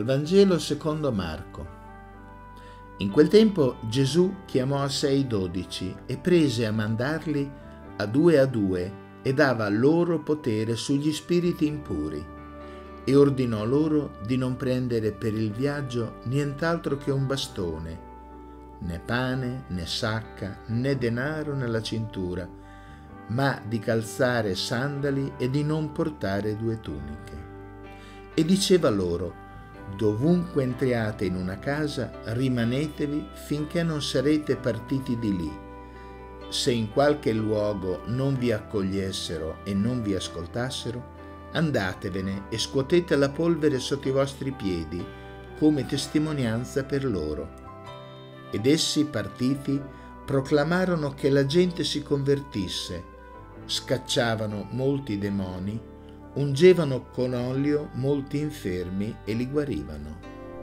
Dal Vangelo secondo Marco. In quel tempo Gesù chiamò a sé i 12 e prese a mandarli a due e dava loro potere sugli spiriti impuri e ordinò loro di non prendere per il viaggio nient'altro che un bastone, né pane, né sacca, né denaro nella cintura, ma di calzare sandali e di non portare 2 tuniche. E diceva loro: dovunque entriate in una casa, rimanetevi finché non sarete partiti di lì. Se in qualche luogo non vi accogliessero e non vi ascoltassero, andatevene e scuotete la polvere sotto i vostri piedi come testimonianza per loro. Ed essi, partiti, proclamarono che la gente si convertisse, scacciavano molti demoni, ungevano con olio molti infermi e li guarivano.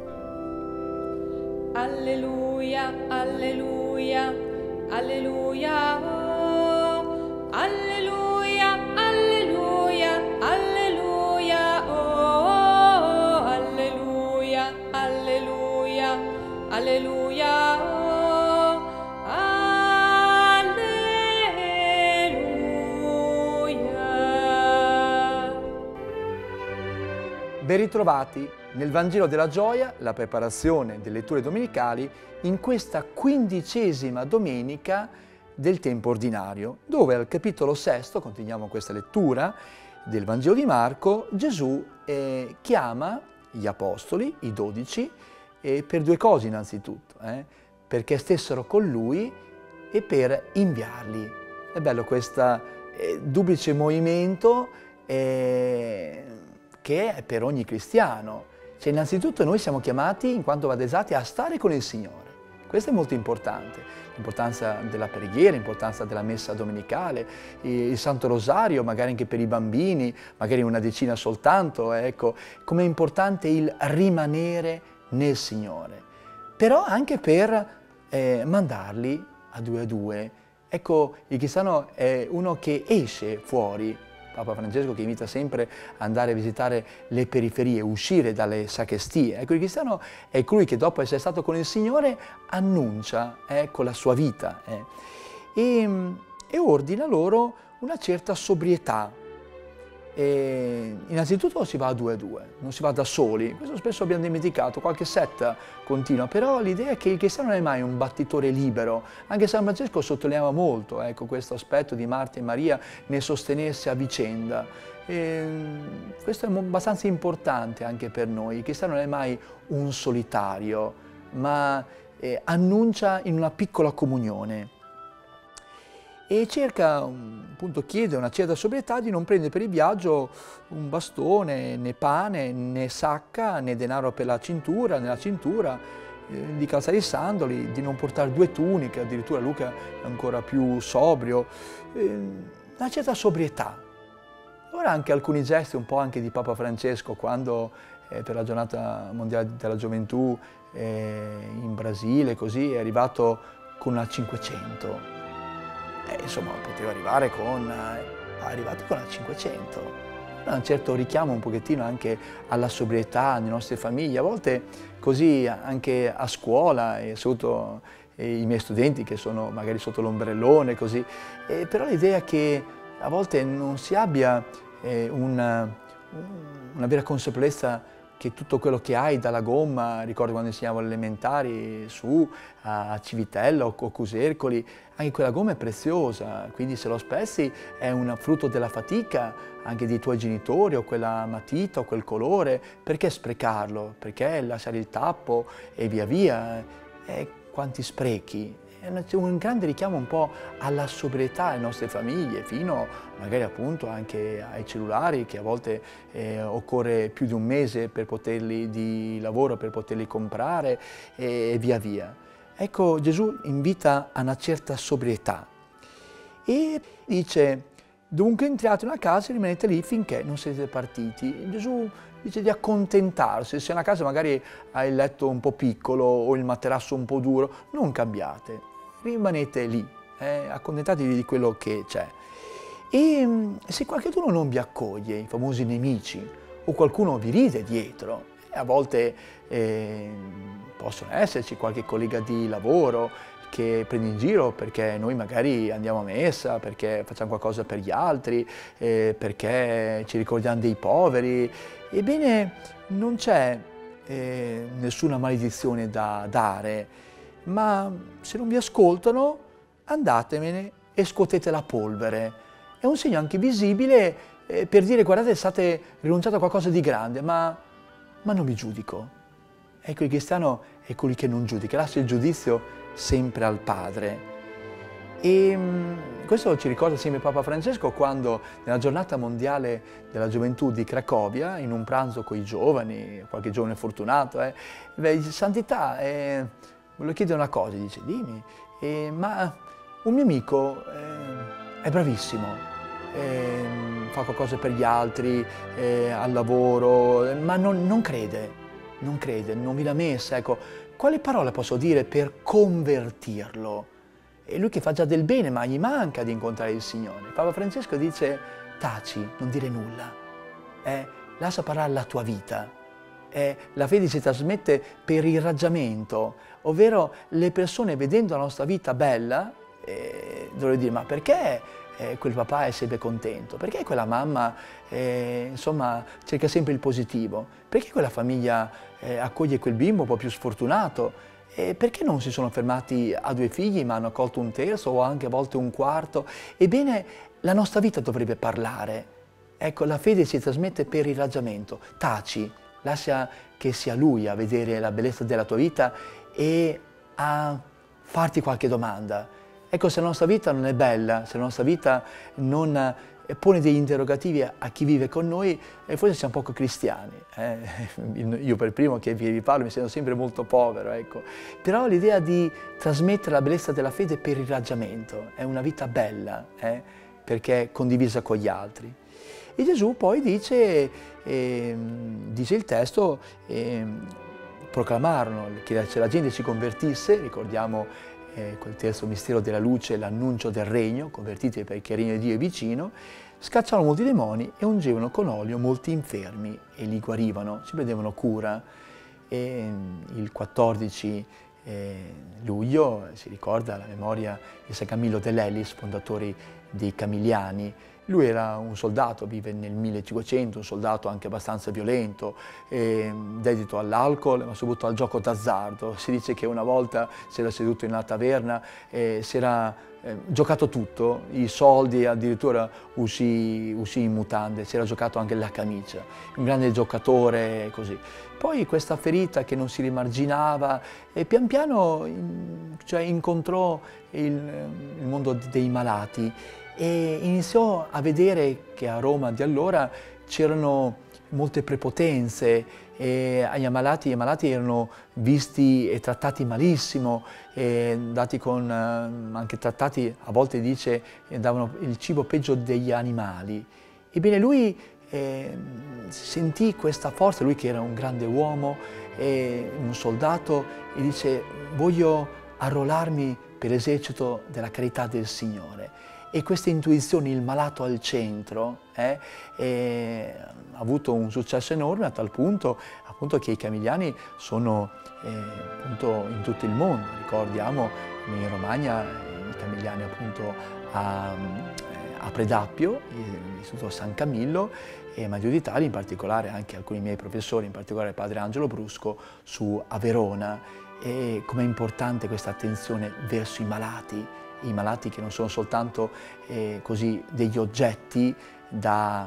Alleluia, alleluia, alleluia, oh, alleluia, alleluia, alleluia, oh, alleluia, alleluia, alleluia, oh, Ben ritrovati nel Vangelo della Gioia, la preparazione delle letture domenicali, in questa 15ª domenica del tempo ordinario, dove al capitolo 6, continuiamo questa lettura del Vangelo di Marco, Gesù chiama gli apostoli, i 12, per 2 cose innanzitutto, perché stessero con lui e per inviarli. È bello questo duplice movimento che è per ogni cristiano. Cioè, innanzitutto noi siamo chiamati, in quanto battezzati, a stare con il Signore. Questo è molto importante. L'importanza della preghiera, l'importanza della messa domenicale, il Santo Rosario, magari anche per i bambini, magari una decina soltanto, ecco, com'è importante il rimanere nel Signore. Però anche per mandarli a 2. Ecco, il cristiano è uno che esce fuori. Papa Francesco che invita sempre ad andare a visitare le periferie, uscire dalle sacrestie. Ecco, il cristiano è colui che dopo essere stato con il Signore annuncia con la sua vita e ordina loro una certa sobrietà. Innanzitutto si va a 2, non si va da soli, questo spesso abbiamo dimenticato, qualche setta continua, però l'idea è che il cristiano non è mai un battitore libero. Anche San Francesco sottolineava molto questo aspetto di Marta e Maria nel sostenersi a vicenda. Questo è abbastanza importante anche per noi. Il cristiano non è mai un solitario, ma annuncia in una piccola comunione. E cerca, appunto, chiede una certa sobrietà di non prendere per il viaggio un bastone, né pane, né sacca, né denaro per la cintura, nella cintura, di calzare i sandali, di non portare 2 tuniche, addirittura Luca è ancora più sobrio, una certa sobrietà. Ora anche alcuni gesti un po' anche di Papa Francesco, quando per la giornata mondiale della gioventù in Brasile, così, è arrivato con una 500. Insomma, poteva arrivare con la 500. Un certo richiamo un pochettino anche alla sobrietà nelle nostre famiglie, a volte così anche a scuola, e soprattutto i miei studenti che sono magari sotto l'ombrellone, così. Però l'idea che a volte non si abbia una vera consapevolezza che tutto quello che hai dalla gomma, ricordo quando insegnavo alle elementari su a Civitella o Cusercoli, anche quella gomma è preziosa, quindi se lo spezzi è un frutto della fatica anche dei tuoi genitori, o quella matita o quel colore, perché sprecarlo? Perché lasciare il tappo e via via? Quanti sprechi? È un grande richiamo un po' alla sobrietà alle nostre famiglie, fino magari appunto anche ai cellulari, che a volte occorre più di un mese per poterli di lavoro, per poterli comprare e via via. Ecco, Gesù invita a una certa sobrietà e dice: dovunque entriate in una casa rimanete lì finché non siete partiti. Gesù dice di accontentarsi, se una casa magari ha il letto un po' piccolo o il materasso un po' duro, non cambiate, rimanete lì, accontentatevi di quello che c'è. E se qualcuno non vi accoglie, i famosi nemici, o qualcuno vi ride dietro, a volte possono esserci qualche collega di lavoro che prende in giro perché noi magari andiamo a messa, perché facciamo qualcosa per gli altri, perché ci ricordiamo dei poveri. Ebbene, non c'è nessuna maledizione da dare, ma se non vi ascoltano, andatevene e scuotete la polvere. È un segno anche visibile per dire: guardate, state rinunciando a qualcosa di grande, ma non vi giudico. Ecco, il cristiano è colui che non giudica, lascia il giudizio sempre al Padre. E questo ci ricorda sempre Papa Francesco quando nella giornata mondiale della gioventù di Cracovia, in un pranzo con i giovani, qualche giovane fortunato, dice: Santità, volevo chiedere una cosa, dice: dimmi, ma un mio amico è bravissimo, fa qualcosa per gli altri, al lavoro, ma non crede, non viene a messa, ecco. Quale parola posso dire per convertirlo? E lui che fa già del bene, ma gli manca di incontrare il Signore. Papa Francesco dice: taci, non dire nulla, lascia parlare la tua vita. La fede si trasmette per irraggiamento, ovvero le persone vedendo la nostra vita bella dovrebbero dire: ma perché quel papà è sempre contento? Perché quella mamma insomma cerca sempre il positivo? Perché quella famiglia accoglie quel bimbo un po' più sfortunato? Perché non si sono fermati a 2 figli ma hanno accolto un terzo o anche a volte un quarto? Ebbene, la nostra vita dovrebbe parlare. Ecco, la fede si trasmette per irraggiamento. Taci, lascia che sia Lui a vedere la bellezza della tua vita e a farti qualche domanda. Ecco, se la nostra vita non è bella, se la nostra vita non pone degli interrogativi a chi vive con noi, forse siamo poco cristiani. Io per primo che vi parlo mi sento sempre molto povero, ecco. Però l'idea di trasmettere la bellezza della fede per irraggiamento è una vita bella, perché è condivisa con gli altri. E Gesù poi dice il testo, proclamarono che se la gente si convertisse, ricordiamo quel terzo mistero della luce, l'annuncio del regno, convertiti perché il regno di Dio è vicino, scacciarono molti demoni e ungevano con olio molti infermi e li guarivano, si prendevano cura. E il 14 luglio si ricorda la memoria di San Camillo de Lelis, fondatore dei Camilliani. Lui era un soldato, vive nel 1500, un soldato anche abbastanza violento, dedito all'alcol, ma soprattutto al gioco d'azzardo. Si dice che una volta si era seduto in una taverna e si era giocato tutto, i soldi, addirittura uscì in mutande, si era giocato anche la camicia. Un grande giocatore, così. Poi questa ferita che non si rimarginava e pian piano incontrò il mondo dei malati e iniziò a vedere che a Roma di allora c'erano molte prepotenze e gli ammalati erano visti e trattati malissimo, dati con anche trattati, a volte dice, davano il cibo peggio degli animali. Ebbene lui sentì questa forza, lui che era un grande uomo, un soldato, e dice: voglio arruolarmi per l'esercito della carità del Signore. E queste intuizioni, il malato al centro, ha avuto un successo enorme a tal punto appunto che i Camilliani sono appunto in tutto il mondo. Ricordiamo in Romagna i Camilliani appunto a Predappio, l'istituto San Camillo, e Maggio d'Italia, in particolare anche alcuni miei professori, in particolare il padre Angelo Brusco, a Verona. E com'è importante questa attenzione verso i malati che non sono soltanto così degli oggetti da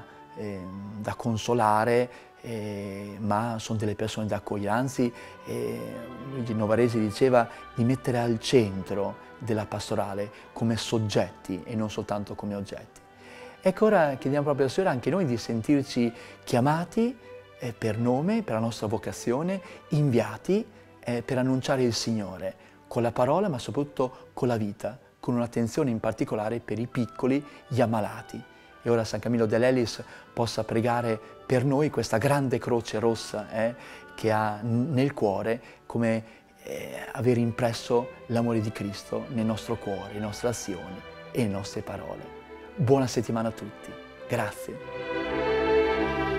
consolare, ma sono delle persone da accogliere. Anzi, Luigi Novaresi diceva di mettere al centro della pastorale come soggetti e non soltanto come oggetti. Ecco, ora chiediamo proprio al Signore anche noi di sentirci chiamati per nome, per la nostra vocazione, inviati per annunciare il Signore con la parola, ma soprattutto con la vita, con un'attenzione in particolare per i piccoli, gli ammalati. E ora San Camillo de Lelis possa pregare per noi questa grande croce rossa che ha nel cuore, come aver impresso l'amore di Cristo nel nostro cuore, nelle nostre azioni e nelle nostre parole. Buona settimana a tutti. Grazie.